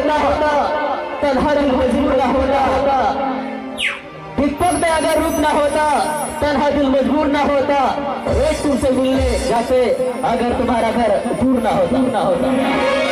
ना होता, तन्हा दिल मजबूर ना होता। दीपक में अगर रूप ना होता, तन्हा दिल मजबूर ना होता। रोज तुमसे मिलने जाते अगर तुम्हारा घर दूर ना होता।